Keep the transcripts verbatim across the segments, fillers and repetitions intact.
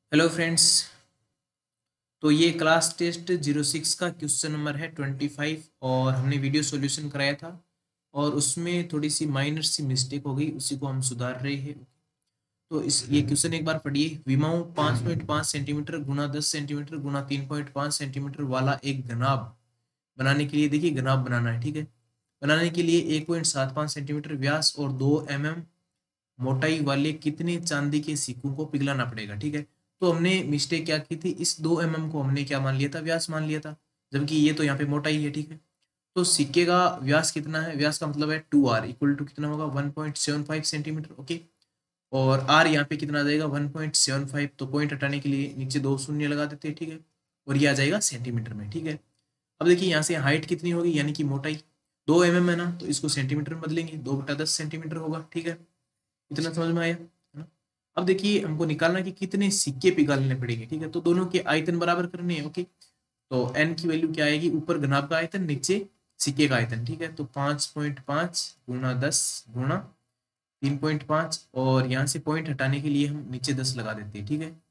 Hello friends. तो ये class test zero six का क्वेश्चन नंबर है ट्वेंटी फाइव और हमने वीडियो सॉल्यूशन कराया था और उसमें थोड़ी सी माइनर सी मिस्टेक हो गई, उसी को हम सुधार रहे हैं। तो इस ये क्वेश्चन एक बार पढ़िए। विमाओं पाँच पॉइंट पाँच सेंटीमीटर गुना दस सेंटीमीटर गुना तीन पॉइंट पाँच सेंटीमीटर वाला एक घनाभ बनाने के लिए, देखिए घनाभ बनाना है, ठीक है। बनाने के लिए एक पॉइंट सात पाँच सेंटीमीटर व्यास और दो एम एम मोटाई वाले कितने चांदी के सिक्कों को पिघलाना पड़ेगा, ठीक है। तो हमने मिस्टेक क्या की थी, इस दो एम एम को हमने क्या मान लिया था, व्यास मान लिया था, जबकि ये तो यहाँ पे मोटाई है, ठीक है। तो सिक्के का व्यास कितना है, व्यास का मतलब है टू आर इक्वल टू कितना होगा one point seven five centimetre, okay. और आर यहाँ पे कितना आ जाएगा वन पॉइंट सेवन फाइव, तो पॉइंट हटाने के लिए नीचे दो शून्य लगा देते हैं, ठीक है। और ये आ जाएगा सेंटीमीटर में, ठीक है। अब देखिए यहाँ से हाइट कितनी होगी, यानी कि मोटाई दो एम एम है ना, तो इसको सेंटीमीटर में बदलेंगे, दो बटा दस सेंटीमीटर होगा, ठीक है। इतना समझ में आया है ना। अब देखिए हमको निकालना है कि कितने सिक्के पिघालने पड़ेंगे, ठीक है। तो दोनों के आयतन बराबर करने हैं, ओके। तो एन की वैल्यू क्या आएगी, ऊपर घनाभ का आयतन, नीचे सिक्के का आयतन, ठीक है। तो पाँच पॉइंट पाँच गुना दस गुना तीन पॉइंट पाँच, और यहाँ से पॉइंट हटाने के लिए हम नीचे दस लगा देते हैं, ठीक है।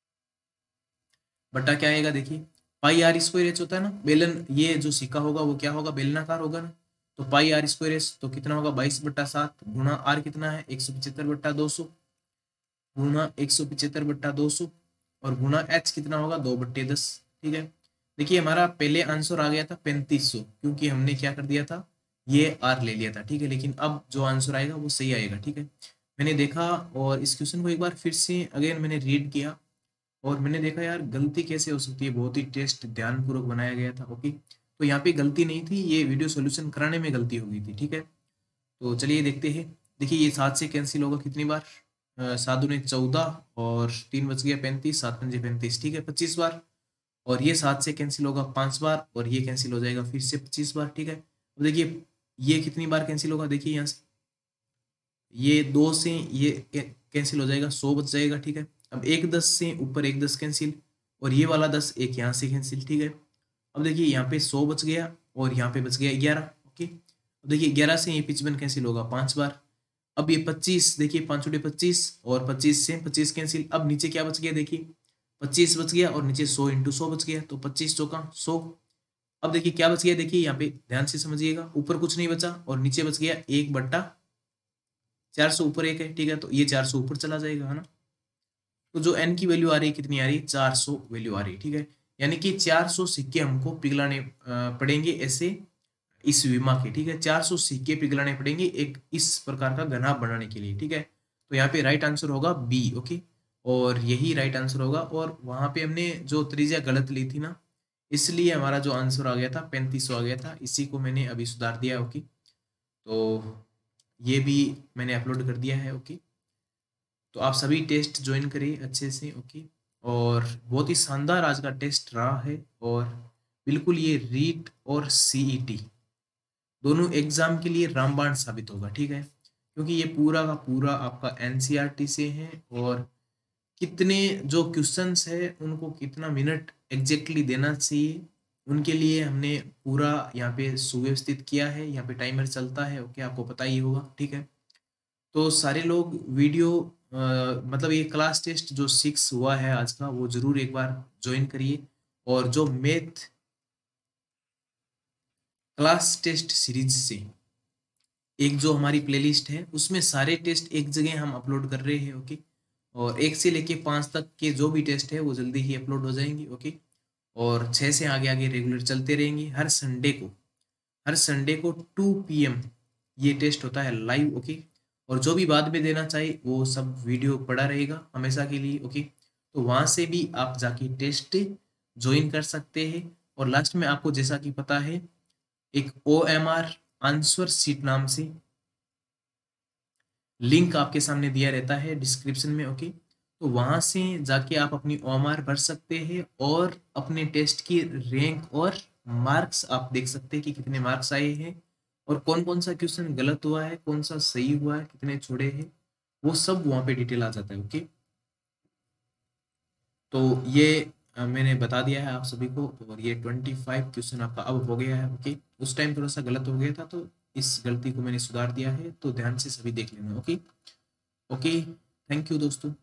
बटा क्या आएगा, देखिए पाई आर स्क्वायर एच होता है ना, बेलन, ये जो सिक्का होगा वो क्या होगा, बेलनाकार होगा ना। तो पाई आर स्क्वायर एच तो कितना होगा बाईस बट्टा सात गुना आर कितना है एक सौ पचहत्तर बट्टा दो सौ गुना एक सौ पिचहत्तर बट्टा दो सौ, और गुना एच कितना होगा दो बट्टे दस, ठीक है। देखिए हमारा पहले आंसर आ गया था पैंतीस सौ, क्योंकि हमने क्या कर दिया था, ये आर ले लिया था, ठीक है। लेकिन अब जो आंसर आएगा वो सही आएगा, ठीक है। मैंने देखा और इस क्वेश्चन को एक बार फिर से अगेन मैंने रीड किया, और मैंने देखा यार गलती कैसे हो सकती है, बहुत ही टेस्ट ध्यानपूर्वक बनाया गया था, ओके। तो यहाँ पे गलती नहीं थी, ये वीडियो सोल्यूशन कराने में गलती हो गई थी, ठीक है। तो चलिए देखते हैं। देखिए ये सात से कैंसिल होगा कितनी बार, अ, सात दूनी चौदह, और तीन बच गया पैंतीस, सात पंजे पैंतीस, ठीक है, पच्चीस बार। और ये सात से कैंसिल होगा पांच बार, और ये कैंसिल हो जाएगा फिर से पच्चीस बार, ठीक है। अब देखिए ये कितनी बार कैंसिल होगा, देखिए यहाँ से ये दो से ये कैंसिल हो जाएगा, सौ बच जाएगा, ठीक है। अब एक दस से ऊपर एक दस कैंसिल, और ये वाला दस एक यहाँ से कैंसिल, ठीक है। अब देखिए यहाँ पे सौ बच गया और यहाँ पे बच गया ग्यारह, ओके। अब देखिए ग्यारह से ये पिचपन कैंसिल होगा पांच बार। अब ये पच्चीस, देखिए पाँच उड़े पच्चीस, और पच्चीस से पच्चीस कैंसिल, अब नीचे क्या बच गया, देखिए पच्चीस बच गया, और नीचे सौ इंटू सौ बच गया, तो पच्चीस चौका सौ। अब देखिए क्या बच गया, देखिए यहाँ पे ध्यान से समझिएगा, ऊपर कुछ नहीं बचा और नीचे बच गया एक बट्टा चार सौ, ऊपर एक है, ठीक है। तो ये चार सौ ऊपर चला जाएगा, है ना। तो जो एन की वैल्यू आ रही है कितनी आ रही है, चार सौ वैल्यू आ रही है, ठीक है। यानी कि चार सौ सिक्के हमको पिघलाने अ, पड़ेंगे ऐसे, इस विमा के, ठीक है। चार सौ सिक्के पिघलाने पड़ेंगे एक इस प्रकार का घनाभ बनाने के लिए, ठीक है। तो यहाँ पे राइट आंसर होगा बी, ओके। और यही राइट आंसर होगा, और वहां पे हमने जो त्रिज्या गलत ली थी ना, इसलिए हमारा जो आंसर आ गया था पैंतीस सौ आ गया था, इसी को मैंने अभी सुधार दिया, ओके। तो ये भी मैंने अपलोड कर दिया है, ओके। तो आप सभी टेस्ट ज्वाइन करिए अच्छे से, ओके। और बहुत ही शानदार आज का टेस्ट रहा है, और बिल्कुल ये रीट और सीईटी दोनों एग्जाम के लिए रामबाण साबित होगा, ठीक है। क्योंकि ये पूरा का पूरा आपका एनसीईआरटी से है, और कितने जो क्वेश्चंस है उनको कितना मिनट एग्जैक्टली देना चाहिए, उनके लिए हमने पूरा यहाँ पे सुव्यवस्थित किया है। यहाँ पे टाइमर चलता है, ओके, आपको पता ही होगा, ठीक है। तो सारे लोग वीडियो अ, मतलब ये क्लास टेस्ट जो सिक्स हुआ है आज का, वो जरूर एक बार ज्वाइन करिए। और जो मैथ क्लास टेस्ट सीरीज से एक जो हमारी प्लेलिस्ट है, उसमें सारे टेस्ट एक जगह हम अपलोड कर रहे हैं, ओके। और एक से लेके पाँच तक के जो भी टेस्ट है वो जल्दी ही अपलोड हो जाएंगे, ओके। और छः से आगे आगे रेगुलर चलते रहेंगे। हर संडे को हर संडे को टू पी एम ये टेस्ट होता है लाइव, ओके। और जो भी बाद में देना चाहे वो सब वीडियो पड़ा रहेगा हमेशा के लिए, ओके। तो वहाँ से भी आप जाके टेस्ट ज्वाइन कर सकते हैं। और लास्ट में आपको जैसा कि पता है, एक O M R answer sheet नाम से लिंक आपके सामने दिया रहता है डिस्क्रिप्शन में, ओके। तो वहां से जाके आप अपनी ओएमआर भर सकते हैं, और अपने टेस्ट की रैंक और मार्क्स आप देख सकते हैं कि कितने मार्क्स आए हैं, और कौन कौन सा क्वेश्चन गलत हुआ है, कौन सा सही हुआ है, कितने छोड़े हैं, वो सब वहां पे डिटेल आ जाता है, ओके। तो ये अ, मैंने बता दिया है आप सभी को, और ये ट्वेंटी फाइव क्वेश्चन आपका अब हो गया है, ओके। उस टाइम थोड़ा सा गलत हो गया था, तो इस गलती को मैंने सुधार दिया है, तो ध्यान से सभी देख लेना, ओके। ओके, थैंक यू दोस्तों।